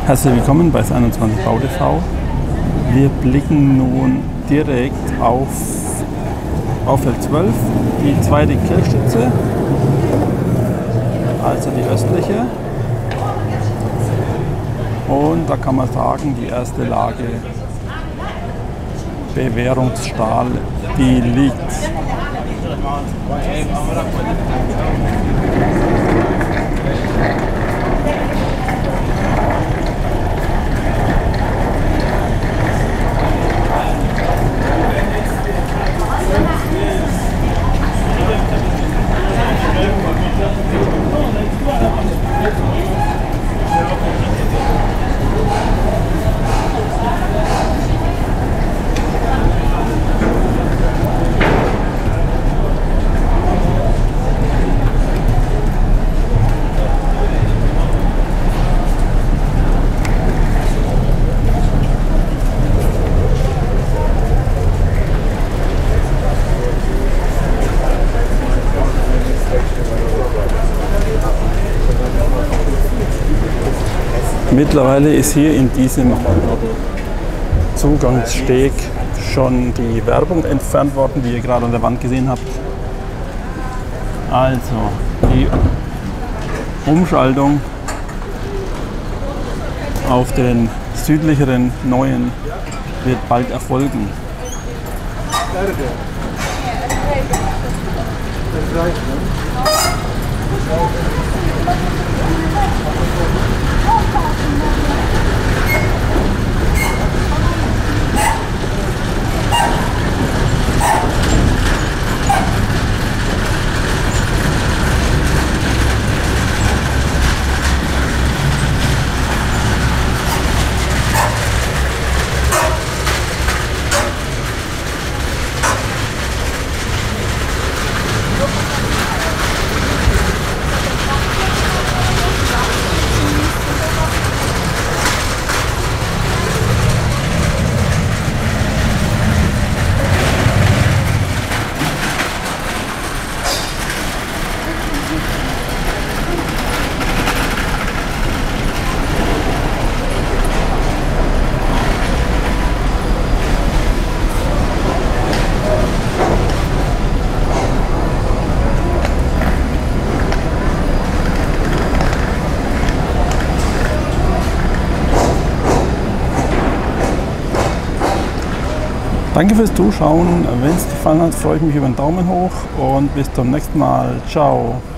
Herzlich willkommen bei S21 Bau TV. Wir blicken nun direkt auf Baufeld 12, die zweite Kirchstütze, also die östliche. Und da kann man sagen, die erste Lage Bewährungsstahl, die liegt. Mittlerweile ist hier in diesem Zugangssteg schon die Werbung entfernt worden, die ihr gerade an der Wand gesehen habt. Also die Umschaltung auf den südlicheren neuen wird bald erfolgen. Danke fürs Zuschauen. Wenn es gefallen hat, freue ich mich über einen Daumen hoch und bis zum nächsten Mal. Ciao.